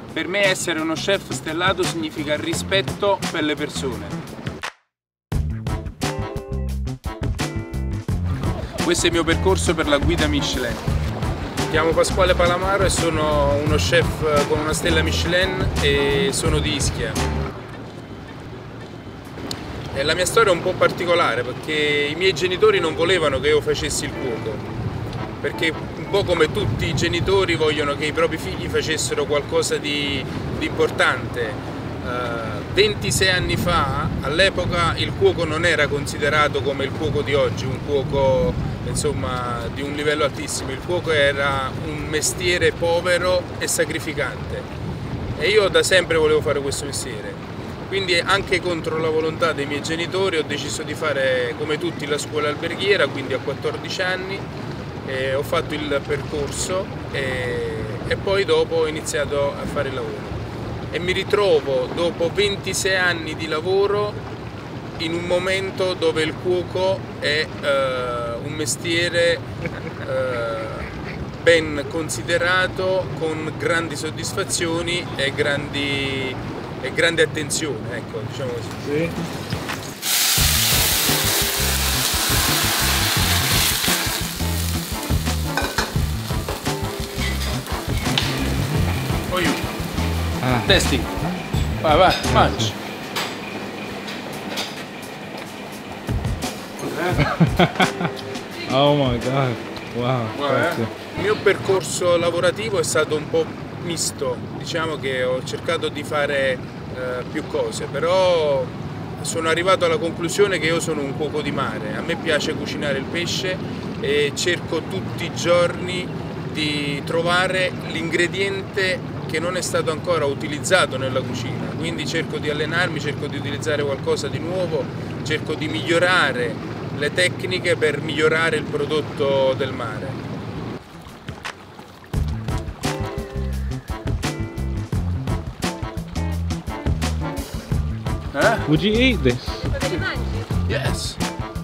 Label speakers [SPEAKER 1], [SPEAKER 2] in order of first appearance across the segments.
[SPEAKER 1] Per me essere uno chef stellato significa rispetto per le persone. Questo è il mio percorso per la guida Michelin. Mi chiamo Pasquale Palamaro e sono uno chef con una stella Michelin e sono di Ischia. E la mia storia è un po' particolare perché i miei genitori non volevano che io facessi il cuoco, perché un po' come tutti i genitori vogliono che i propri figli facessero qualcosa di importante. 26 anni fa, all'epoca, il cuoco non era considerato come il cuoco di oggi, un cuoco insomma di un livello altissimo. Il cuoco era un mestiere povero e sacrificante e io da sempre volevo fare questo mestiere. Quindi anche contro la volontà dei miei genitori ho deciso di fare come tutti la scuola alberghiera, quindi a 14 anni ho fatto il percorso e poi dopo ho iniziato a fare il lavoro. E mi ritrovo dopo 26 anni di lavoro in un momento dove il cuoco è un mestiere ben considerato, con grandi soddisfazioni e grande attenzione, ecco, diciamo così.
[SPEAKER 2] Sì.
[SPEAKER 1] Poi testing, vai, mangi.
[SPEAKER 2] Oh my god, wow.
[SPEAKER 1] Il mio percorso lavorativo è stato un po' misto, diciamo che ho cercato di fare più cose, però sono arrivato alla conclusione che io sono un cuoco di mare. A me piace cucinare il pesce e cerco tutti i giorni di trovare l'ingrediente che non è stato ancora utilizzato nella cucina, quindi cerco di allenarmi, cerco di utilizzare qualcosa di nuovo, cerco di migliorare le tecniche per migliorare il prodotto del mare.
[SPEAKER 2] Would you eat this?
[SPEAKER 1] Yes.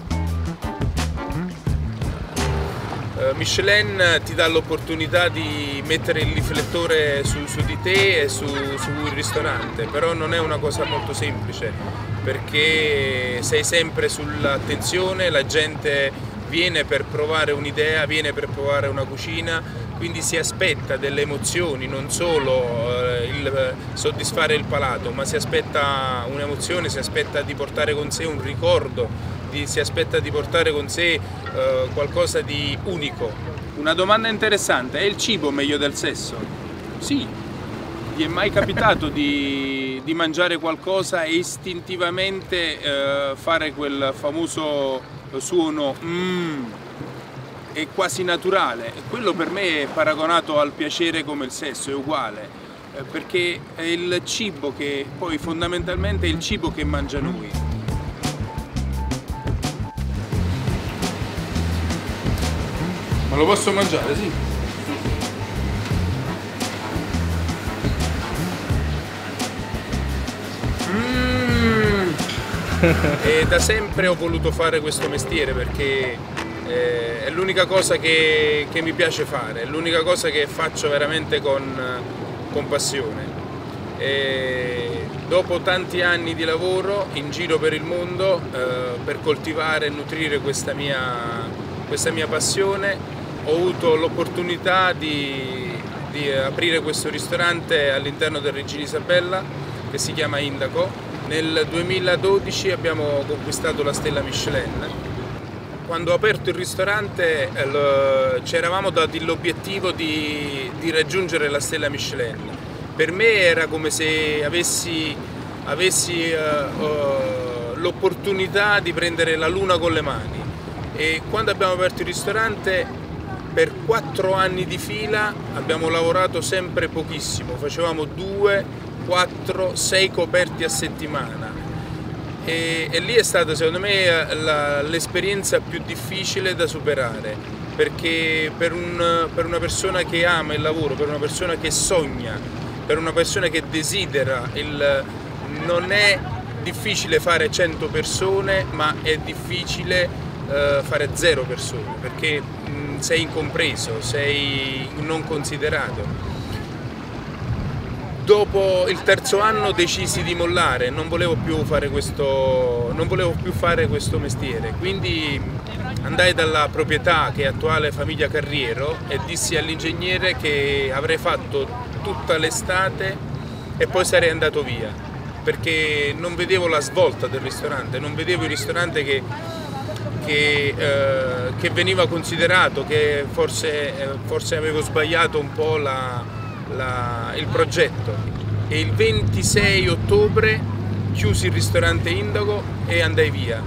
[SPEAKER 1] Michelin ti dà l'opportunità di mettere il riflettore su di te e sul ristorante, però non è una cosa molto semplice perché sei sempre sull'attenzione, la gente viene per provare un'idea, viene per provare una cucina, quindi si aspetta delle emozioni, non solo il soddisfare il palato, ma si aspetta un'emozione, si aspetta di portare con sé un ricordo, si aspetta di portare con sé qualcosa di unico. Una domanda interessante: è il cibo meglio del sesso? Sì. Ti è mai capitato di mangiare qualcosa e istintivamente fare quel famoso suono è quasi naturale? Quello per me è paragonato al piacere come il sesso, è uguale, perché è il cibo che poi fondamentalmente è il cibo che mangia noi. Ma lo posso mangiare, sì? E da sempre ho voluto fare questo mestiere perché è l'unica cosa che mi piace fare, è l'unica cosa che faccio veramente con passione. E dopo tanti anni di lavoro in giro per il mondo per coltivare e nutrire questa mia passione, ho avuto l'opportunità di aprire questo ristorante all'interno del Regina Isabella che si chiama Indaco. Nel 2012 abbiamo conquistato la stella Michelin. Quando ho aperto il ristorante ci eravamo dati l'obiettivo di raggiungere la stella Michelin. Per me era come se avessi l'opportunità di prendere la luna con le mani. E quando abbiamo aperto il ristorante, per 4 anni di fila abbiamo lavorato sempre pochissimo, facevamo 2, 4, 6 coperti a settimana e lì è stata secondo me l'esperienza più difficile da superare, perché per una persona che ama il lavoro, per una persona che sogna, per una persona che desidera, non è difficile fare 100 persone, ma è difficile fare 0 persone, perché sei incompreso, sei non considerato. Dopo il terzo anno decisi di mollare, non volevo più fare questo mestiere, quindi andai dalla proprietà, che è attuale famiglia Carriero, e dissi all'ingegnere che avrei fatto tutta l'estate e poi sarei andato via, perché non vedevo la svolta del ristorante, non vedevo il ristorante che veniva considerato, che forse avevo sbagliato un po' il progetto. E il 26 ottobre chiusi il ristorante Indago e andai via.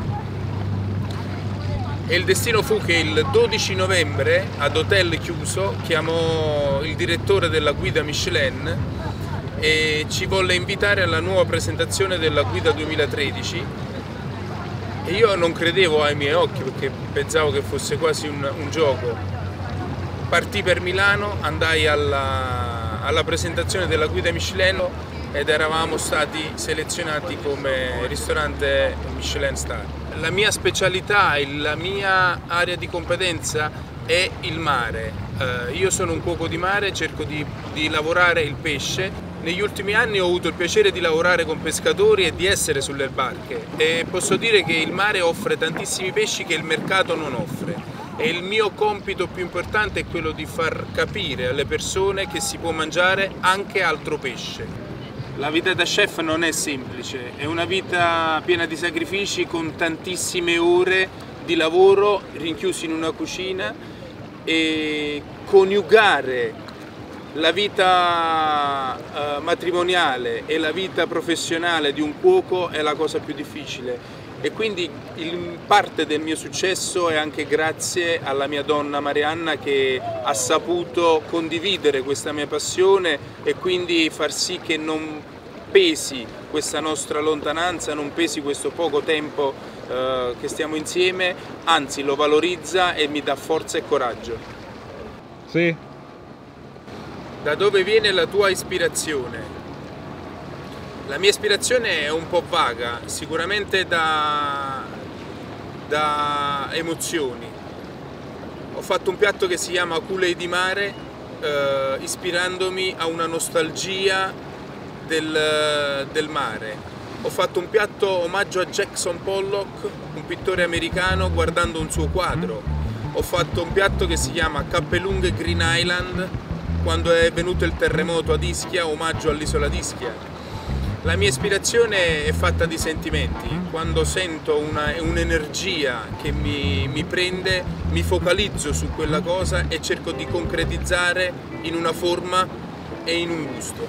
[SPEAKER 1] E il destino fu che il 12 novembre, ad hotel chiuso, chiamò il direttore della guida Michelin e ci volle invitare alla nuova presentazione della guida 2013. E io non credevo ai miei occhi, perché pensavo che fosse quasi un gioco. Partii per Milano, andai alla presentazione della guida Michelin ed eravamo stati selezionati come ristorante Michelin Star. La mia specialità e la mia area di competenza è il mare. Io sono un cuoco di mare, cerco di lavorare il pesce. Negli ultimi anni ho avuto il piacere di lavorare con pescatori e di essere sulle barche, e posso dire che il mare offre tantissimi pesci che il mercato non offre, e il mio compito più importante è quello di far capire alle persone che si può mangiare anche altro pesce. La vita da chef non è semplice, è una vita piena di sacrifici, con tantissime ore di lavoro rinchiusi in una cucina, e coniugare la vita matrimoniale e la vita professionale di un cuoco è la cosa più difficile, e quindi parte del mio successo è anche grazie alla mia donna Marianna, che ha saputo condividere questa mia passione e quindi far sì che non pesi questa nostra lontananza, non pesi questo poco tempo che stiamo insieme, anzi lo valorizza e mi dà forza e coraggio.
[SPEAKER 2] Sì.
[SPEAKER 1] Da dove viene la tua ispirazione? La mia ispirazione è un po' vaga, sicuramente da emozioni. Ho fatto un piatto che si chiama culei di mare, ispirandomi a una nostalgia del mare. Ho fatto un piatto omaggio a Jackson Pollock, un pittore americano, guardando un suo quadro. Ho fatto un piatto che si chiama Cappelunghe Green Island, quando è venuto il terremoto ad Ischia, omaggio all'isola di Ischia. La mia ispirazione è fatta di sentimenti. Quando sento un'energia che mi prende, mi focalizzo su quella cosa e cerco di concretizzare in una forma e in un gusto.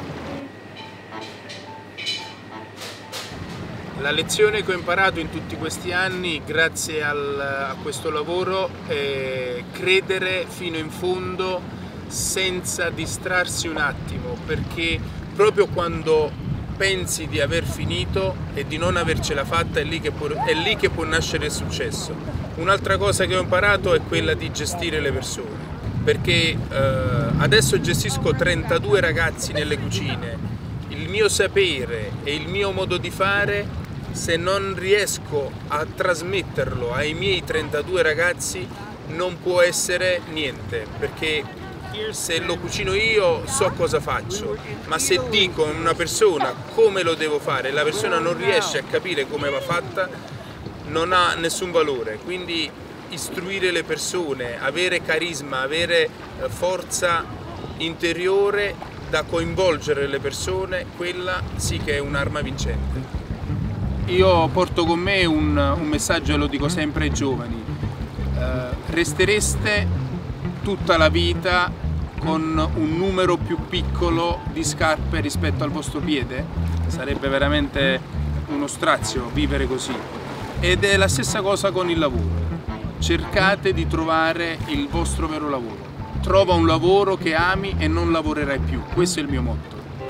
[SPEAKER 1] La lezione che ho imparato in tutti questi anni, grazie a questo lavoro, è credere fino in fondo senza distrarsi un attimo, perché proprio quando pensi di aver finito e di non avercela fatta è lì che può nascere il successo. Un'altra cosa che ho imparato è quella di gestire le persone, perché adesso gestisco 32 ragazzi nelle cucine. Il mio sapere e il mio modo di fare, se non riesco a trasmetterlo ai miei 32 ragazzi, non può essere niente, perché se lo cucino io so cosa faccio, ma se dico a una persona come lo devo fare e la persona non riesce a capire come va fatta, non ha nessun valore. Quindi istruire le persone, avere carisma, avere forza interiore da coinvolgere le persone, quella sì che è un'arma vincente. Io porto con me un messaggio, e lo dico sempre ai giovani: restereste tutta la vita con un numero più piccolo di scarpe rispetto al vostro piede? Sarebbe veramente uno strazio vivere così. Ed è la stessa cosa con il lavoro. Cercate di trovare il vostro vero lavoro. Trova un lavoro che ami e non lavorerai più. Questo è il mio motto.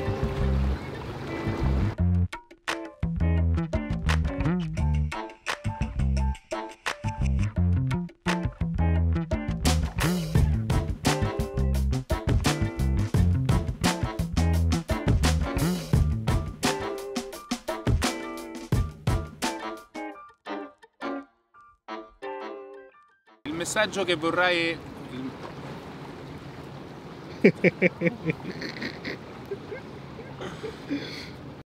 [SPEAKER 1] Il messaggio che vorrei